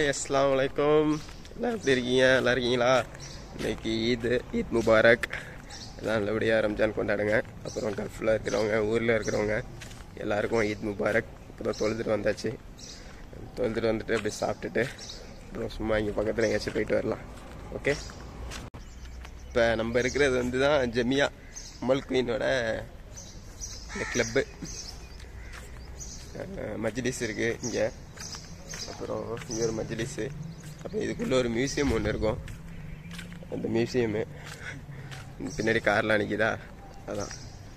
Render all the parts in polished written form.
அஸ்ஸலாமு அலைக்கும். எல்லாம் எப்படி இருக்கீங்க? நல்லா இருக்கீங்களா? இன்னைக்கு ஈத் முபாரக். எல்லாம் நல்லபடியாக ரம்ஜான் கொண்டாடுங்க. அப்புறம் கல்ஃபில் இருக்கிறவங்க, ஊரில் இருக்கிறவங்க எல்லாருக்கும் ஈத் முபாரக். அப்புறம் தொழுதுட்டு வந்தாச்சு. தொழுதுட்டு வந்துட்டு அப்படி சாப்பிட்டுட்டு அப்புறம் சும்மா இங்கே பக்கத்தில் எங்கேயாச்சும் போயிட்டு வரலாம். ஓகே, இப்போ நம்ம இருக்கிறது தான் ஜமியா உமல் குயினோட இந்த கிளப்பு. மஜ்லிஸ் இருக்குது இங்கே. அப்புறம் இங்கே ஒரு மஜ்லிஸு. அப்புறம் இதுக்குள்ளே ஒரு மியூசியம் ஒன்று இருக்கும். அந்த மியூசியமு பின்னாடி கார்லாம் நிற்கிதா, அதான்.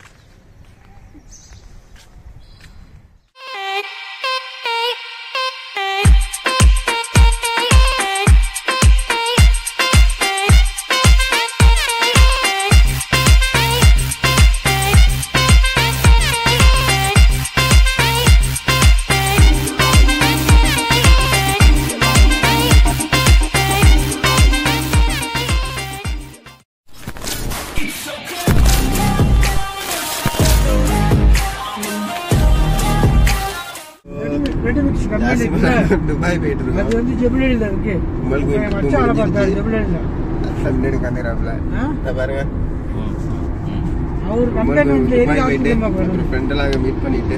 துபாய் போயிட்டு இருக்கோம். அது வந்து ஜெபலில இருக்கு. உமல் கோயில் மச்சான பார்த்தா ஜெபலில. முன்னாடி கந்தராப்ல. பாருங்க. அவர் கம்பெனில ஏறி ஆசிரமா போறாரு. ஃப்ரெண்ட் எல்லாம் மீட் பண்ணிட்டு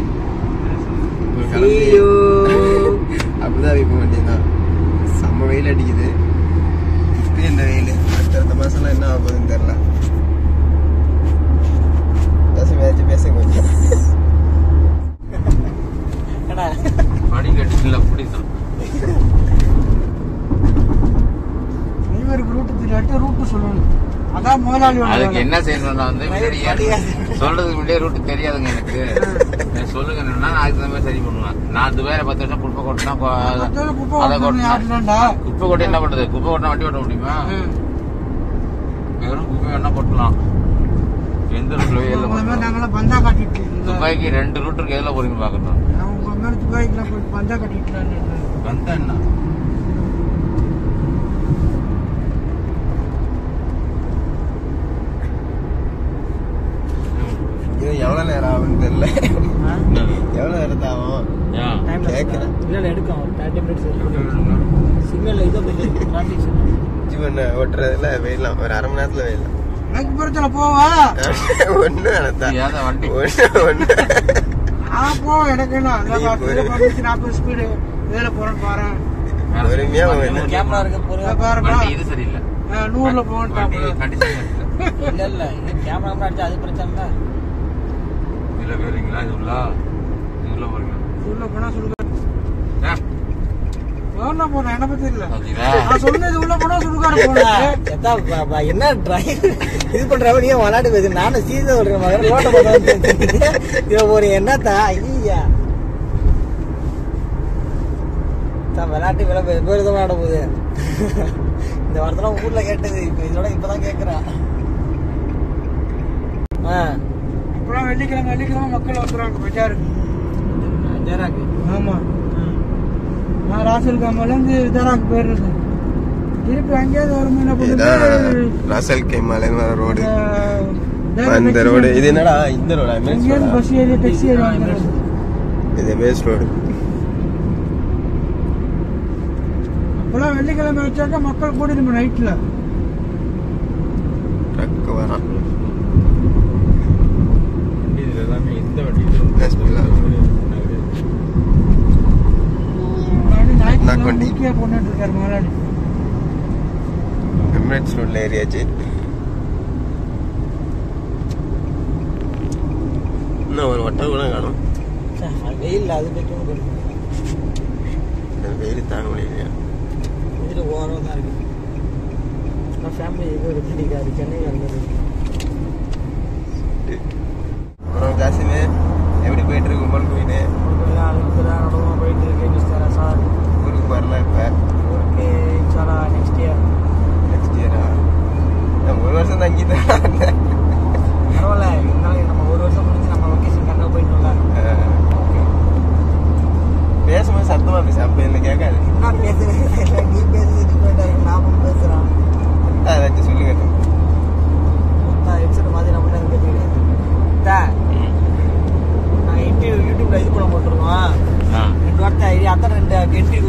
ஐயோ அப்படிதான் வைக்க வேண்டியதுதான். செம்ம வெயில் அடிக்குது. இப்போ இந்த வெயில் அடுத்த மாசம்லாம் என்ன ஆக போகுதுன்னு தெரியல. பேச கொஞ்சம் படி கட்டில அப்படிதான். ரூட் சொல்லணும். அதான் முதலாளி அதுக்கு என்ன செய்யணும்னா வந்து சொல்றதுக்கு முன்னாடியே ரூட் தெரியாதுங்க எனக்கு. சொல்லுங்க நான் அதுக்கு தகுந்த மாதிரி சரி பண்ணுவேன். நான் துபாயில 10 வருஷம் குப்பை கொட்டினா குப்பை கொட்டி என்ன பண்றது? குப்பை கொட்டினா வண்டி ஓட்ட முடியுமா? வெறும் குப்பை வேணா கொட்டலாம். எந்த ரூட்ல பந்தா காட்டிட்டு துபாய்க்கு 2 ரூட் இருக்கு. எதுல போறீங்க பாக்கணும். துபாய்க்குலாம் போய் பந்தா கட்டிட்டு பந்தா என்ன எவ்வளவு நேரம் ஆகும்னு தெரியல. எவ்வளவு நேரத்தை ஆகும் கேட்கிறேன். இல்ல எடுக்கும் 30 மினிட்ஸ் சிக்னல் ஜீவன் ஓட்டுறதுல வெயிடலாம். ஒரு அரை மணி நேரத்துல வெயிடலாம். எனக்கு பொறுத்தல போவா ஒண்ணு நினைத்தா வண்டி ஒண்ணு போ. எனக்கு என்ன 40 ஸ்பீடு வேலை போறேன்னு பாரு. பொறுமையா கேமரா இருக்கு பாருங்க. இது சரியில்லை. 100ல போகணும். இல்ல இல்ல கேமரா அடிச்சா அது பிரச்சனை இல்ல. வேறீங்களா இதுல உள்ள போறீங்க. உள்ள போனா சொல்லுங்க. போனா போறேன். என்ன பத்தி இல்ல. நான் சொன்னது உள்ள போனா சுடுகாடு போறேன். என்ன டிரைவ் இது பண்றவ நீ விளையாட்டு பேசு. நானும் சீரியஸா சொல்றேன். மகன் ரோட்ட போறேன் போறேன். என்னத்தா ஐயா விளையாட்டு விளையாட போகுது. இந்த வாரத்துல ஊர்ல கேட்டது. இப்ப இதோட இப்பதான் கேக்குறான். அப்புறம் வெள்ளிக்கிழமை மக்கள் வந்துடுவாங்க பஜாருக்கு. ஆமா, நான் ராசல் காமால இருந்து விதாராக்கு போயிடுறது. திருப்பி அங்கேயாவது ஒரு என்ன பண்ணுறது? ராசல் கேமால ரோடு அந்த ரோடு. இது என்னடா இந்த ரோடா? பஸ் ஏரியா டாக்ஸி ஏரியா இது மேஸ் ரோடு. அப்பெல்லாம் வெள்ளிக்கிழமை வச்சாக்கா மக்கள் கூட்டிட்டு நைட்ல ட்ரக் வரான். இந்த வண்டி போட்டு இருக்காரு முதலாளி. எமிரேட்ஸ் ரோட்ல ஏரியாச்சு. இன்னும் ஒரு வட்டம் கூட காணும். வெயில் அது வெயில் தாங்க முடியலையா? இதுல ஓரம் தான் இருக்கு. ஃபேமிலி இது இருக்காரு சென்னையில் இருந்தது. அப்புறம் ஜாசிமே எப்படி போயிட்டு இருக்கு உமல் கோயின்னு? போயிட்டு இருக்கு சார். ஊருக்கு வரல இப்போ. ஊருக்கு இன்ஷால்லா நெக்ஸ்ட் இயரா? ஒரு வருஷம் தான் இங்கே தான். பரவாயில்ல, இருந்தாலும் நம்ம ஒரு வருஷம் முடிஞ்சு நம்ம லொக்கேஷன் கரெக்டாக போயிட்டோம்ல. பேசும்போது சத்தமாக பேசு. அப்போ என்ன கேட்காது. நான் பேசுறேன். நீ பேசுறது போயிட்டா நாம பேசுறான். ஏதாச்சும் சொல்லுங்க. ஹெட்செட் மாதிரி நம்ம கேட்குறேன். நான் யூடியூப்ல இது பண்ண போட்டுருக்கோம். 2 வார்த்தை ஐடியா அத்தனை 2 கெட்டி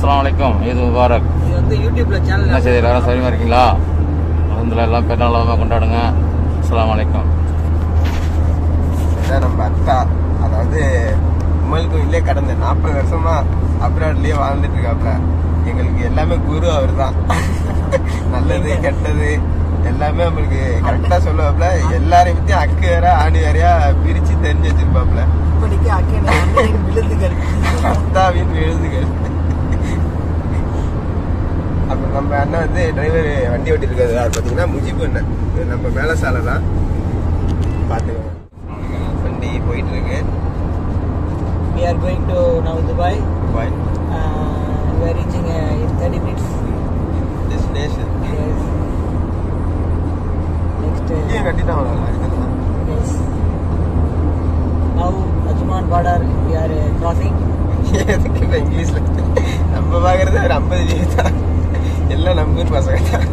அஸ்ஸலாமு அலைக்கும், ஈத் முபாரக். இது வந்து யூடியூப்ல சேனல். என்ன செய்தி, எல்லாரும் சௌரியமா இருக்கீங்களா? அல்ஹம்துலில்லாஹ், எல்லாம் பெருநாளாக கொண்டாடுங்க. அஸ்ஸலாமு அலைக்கும். நம்ம அத்தா, அதாவது உமலுக்கும் இல்லையே கடந்த 40 வருஷமா அப்ராட்லயே வாழ்ந்துட்டு இருக்காப்ல. எங்களுக்கு எல்லாமே குரு அவர் தான். நல்லது கெட்டது எல்லாமே நம்மளுக்கு கரெக்டா சொல்லுவாப்ல. எல்லாரையும் பத்தி அக்கு வேற ஆணி வேறையா பிரிச்சு தெரிஞ்சு வச்சிருப்பாப்ல. அத்தாவின் விழுதுகள். அப்புறம் நம்ம அண்ணன் வந்து டிரைவர் வண்டி ஓட்டி இருக்காரு. அது பாத்தீங்கன்னா முஜிபு அண்ணன், நம்ம மேல சாலை தான். பாத்துக்கோங்க, வண்டி போயிட்டு இருக்கு. We are going to now Dubai. We are reaching in 30 minutes. Destination. Yes. Next. ये गड्डी ना होगा इतना. Yes. Now Ajman border we are crossing. ये तो क्या इंग्लिश लगता है. நம்ம பாக்குறது ஒரு 50 வீதா. எல்லாம் நம்ம ஊர் பசங்க தான்.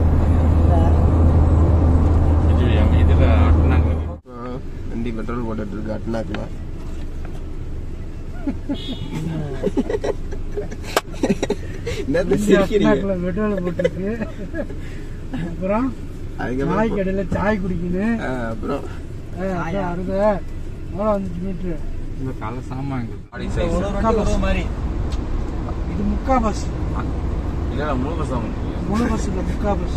இதுல அட்னாக்கு வண்டி பெட்ரோல் போட்டுட்டு இருக்கு. அட்னாக்குல பெட்ரோல் போட்டுருக்கு. அப்புறம் நாய் கடையில சாய் குடிக்கணும். அப்புறம் மீட்டரு இது முக்கா பஸ். முழு பஸ் இல்ல, முக்கா பஸ்.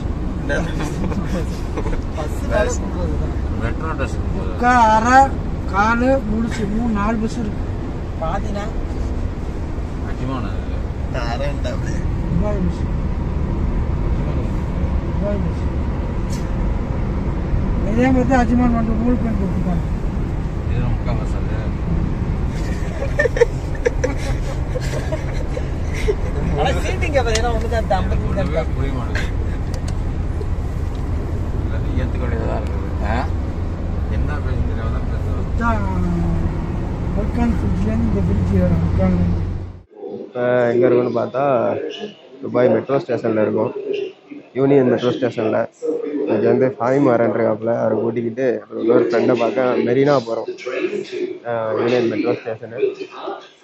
முக்கா, அரை, காலு, முழுசு, 3-4 பஸ் இருக்கு. பாத்தீங்கன்னா இதே மாதிரி அஜ்மான் வந்து மூணு பேர் கொடுத்துருக்காங்க. இப்போ எங்கே இருக்குன்னு பார்த்தா துபாய் மெட்ரோ ஸ்டேஷனில் இருக்கும். யூனியன் மெட்ரோ ஸ்டேஷனில். இது வந்து ஃபாயிம் வரேன்ருக்காப்புல. அவரை கூட்டிக்கிட்டு இன்னொரு ஃப்ரெண்டை பார்க்க மெரினா போகிறோம். Union metro station